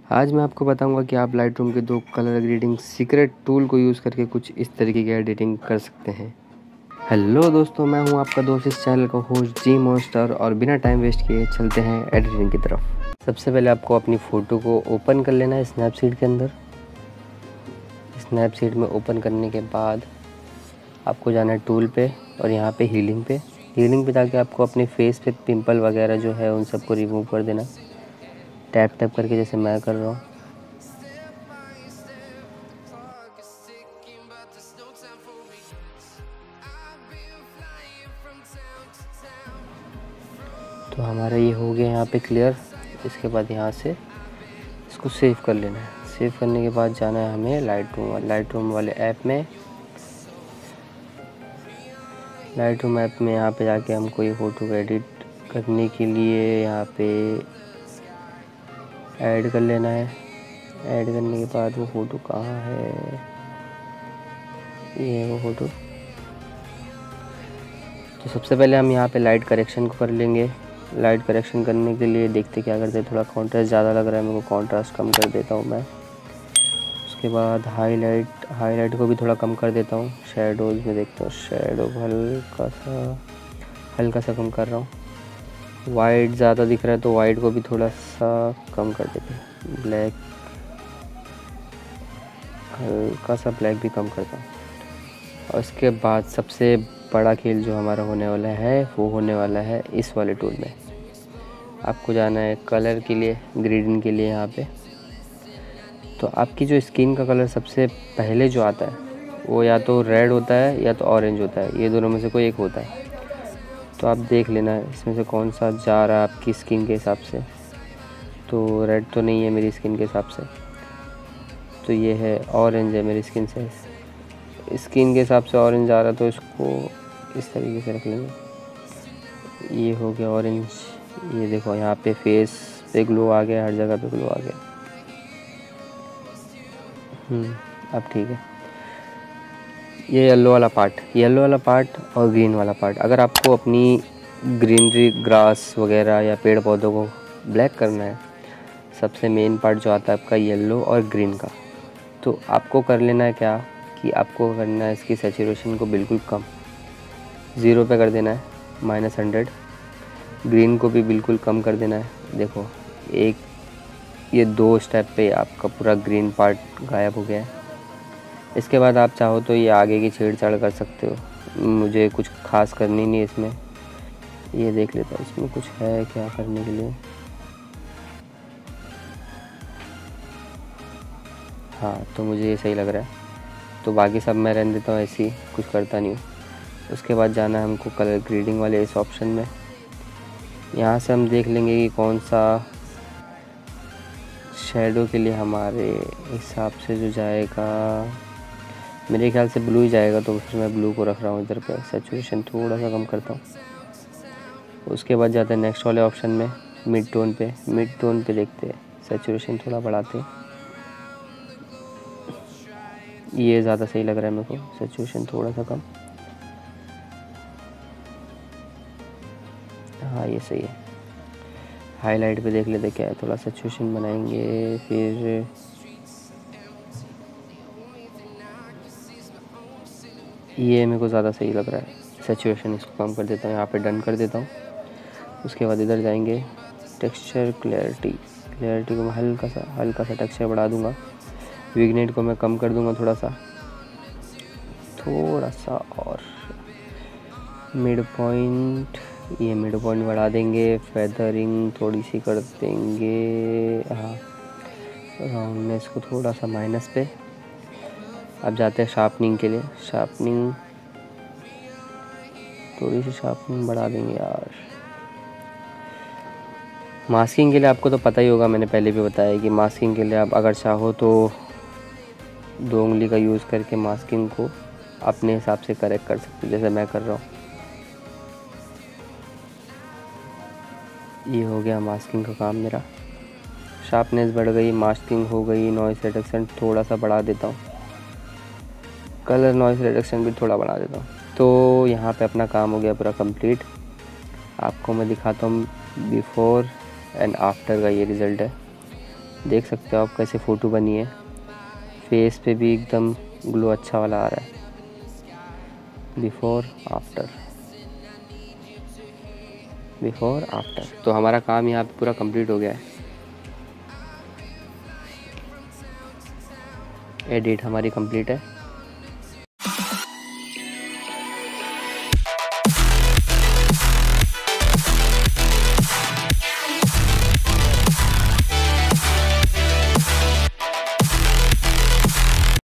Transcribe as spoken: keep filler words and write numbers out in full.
आज मैं आपको बताऊंगा कि आप लाइट रूम के दो कलर ग्रेडिंग सीक्रेट टूल को यूज़ करके कुछ इस तरीके की एडिटिंग कर सकते हैं। हेलो दोस्तों, मैं हूं आपका दोस्त इस चैनल का होस्ट जी मॉन्स्टर और बिना टाइम वेस्ट किए चलते हैं एडिटिंग की तरफ। सबसे पहले आपको अपनी फ़ोटो को ओपन कर लेना है स्नैपसीड के अंदर। स्नैपसीड में ओपन करने के बाद आपको जाना है टूल पे और यहाँ पे हीलिंग पे हीलिंग पे जाके आपको अपने फेस पे पिंपल वगैरह जो है उन सबको रिमूव कर देना, टैप टैप करके, जैसे मैं कर रहा हूँ। तो हमारा ये हो गया यहाँ पे क्लियर। इसके बाद यहाँ से इसको सेव कर लेना है। सेव करने के बाद जाना है हमें लाइट रूम लाइट रूम वाले ऐप में। लाइट रूम ऐप में यहाँ पे जाके हमको ये फ़ोटो को एडिट करने के लिए यहाँ पे ऐड कर लेना है। ऐड करने के बाद वो फ़ोटो कहाँ है, ये है वो फ़ोटो। तो सबसे पहले हम यहाँ पे लाइट करेक्शन को कर लेंगे। लाइट करेक्शन करने के लिए देखते क्या करते हैं, थोड़ा कॉन्ट्रास्ट ज़्यादा लग रहा है मेरे को, कॉन्ट्रास्ट कम कर देता हूँ मैं। उसके बाद हाईलाइट हाईलाइट को भी थोड़ा कम कर देता हूँ। शैडोज़ में देखता हूँ, शैडो हल्का सा हल्का सा कम कर रहा हूँ। वाइट ज़्यादा दिख रहा है तो वाइट को भी थोड़ा सा कम कर देते हैं। ब्लैक हल्का सा ब्लैक भी कम करता हूँ। और उसके बाद सबसे बड़ा खेल जो हमारा होने वाला है वो होने वाला है इस वाले टूल में। आपको जाना है कलर के लिए, ग्रेडिंग के लिए यहाँ पे। तो आपकी जो स्किन का कलर सबसे पहले जो आता है वो या तो रेड होता है या तो ऑरेंज होता है, ये दोनों में से कोई एक होता है। तो आप देख लेना इसमें से कौन सा जा रहा है आपकी स्किन के हिसाब से। तो रेड तो नहीं है मेरी स्किन के हिसाब से, तो ये है ऑरेंज है मेरी स्किन से स्किन के हिसाब से ऑरेंज आ रहा है, तो इसको इस तरीके से रख लेंगे। ये हो गया ऑरेंज। ये देखो यहाँ पे फेस पे ग्लो आ गया, हर जगह पे ग्लो आ गया। हम्म अब ठीक है। ये येलो वाला पार्ट येलो वाला पार्ट और ग्रीन वाला पार्ट, अगर आपको अपनी ग्रीनरी ग्रास वगैरह या पेड़ पौधों को ब्लैक करना है, सबसे मेन पार्ट जो आता है आपका येलो और ग्रीन का, तो आपको कर लेना है क्या कि आपको करना है इसकी सैचुरेशन को बिल्कुल कम, ज़ीरो पे कर देना है, माइनस हंड्रेड। ग्रीन को भी बिल्कुल कम कर देना है। देखो एक ये दो स्टेप पे आपका पूरा ग्रीन पार्ट गायब हो गया है। इसके बाद आप चाहो तो ये आगे की छेड़छाड़ कर सकते हो, मुझे कुछ खास करनी नहीं इसमें। ये देख लेता हूँ इसमें कुछ है क्या करने के लिए। हाँ, तो मुझे ये सही लग रहा है, तो बाकी सब मैं रहने देता हूँ ऐसे ही, कुछ करता नहीं हूँ। उसके बाद जाना है हमको कलर ग्रेडिंग वाले इस ऑप्शन में। यहाँ से हम देख लेंगे कि कौन सा शैडो के लिए हमारे हिसाब से जो जाएगा, मेरे ख्याल से ब्लू ही जाएगा, तो फिर मैं ब्लू को रख रहा हूँ इधर पे। सैचुरेशन थोड़ा सा कम करता हूँ। उसके बाद जाते हैं नेक्स्ट वाले ऑप्शन में, मिड टोन पे। मिड टोन पे देखते हैं, सैचुरेशन थोड़ा बढ़ाते हैं। ये ज़्यादा सही लग रहा है मेरे को, सैचुरेशन थोड़ा सा कम। हाँ ये सही है। हाईलाइट पे देख लेते क्या है, थोड़ा सैचुरेशन बनाएंगे। फिर ये मेरे को ज़्यादा सही लग रहा है, सैचुरेशन इसको कम कर देता हूँ, यहाँ पे डन कर देता हूँ। उसके बाद इधर जाएंगे टेक्सचर क्लैरिटी क्लैरिटी को मैं हल्का सा हल्का सा टेक्सचर बढ़ा दूँगा। विग्नेट को मैं कम कर दूँगा थोड़ा सा थोड़ा सा और मिड पॉइंट, ये मिड पॉइंट बढ़ा देंगे। फेदरिंग थोड़ी सी कर देंगे। हाँ, राउंडनेस को थोड़ा सा माइनस पे। अब जाते हैं शार्पनिंग के लिए। शार्पनिंग थोड़ी सी शार्पनिंग बढ़ा देंगे यार। मास्किंग के लिए आपको तो पता ही होगा, मैंने पहले भी बताया कि मास्किंग के लिए आप अगर चाहो तो दो उंगली का यूज़ करके मास्किंग को अपने हिसाब से करेक्ट कर सकते, जैसे मैं कर रहा हूँ। ये हो गया मास्किंग का काम मेरा। शार्पनेस बढ़ गई, मास्किंग हो गई, नॉइस रिडक्शन थोड़ा सा बढ़ा देता हूँ, कलर नॉइस रिडक्शन भी थोड़ा बढ़ा देता हूँ। तो यहाँ पे अपना काम हो गया पूरा कंप्लीट। आपको मैं दिखाता हूँ बिफ़ोर एंड आफ्टर का ये रिज़ल्ट है। देख सकते हो आप कैसे फ़ोटो बनी है। फेस पे भी एकदम ग्लो अच्छा वाला आ रहा है, बिफोर आफ्टर, बिफोर आफ्टर। तो हमारा काम यहाँ पे पूरा कंप्लीट हो गया है। एडिट हमारी कंप्लीट है।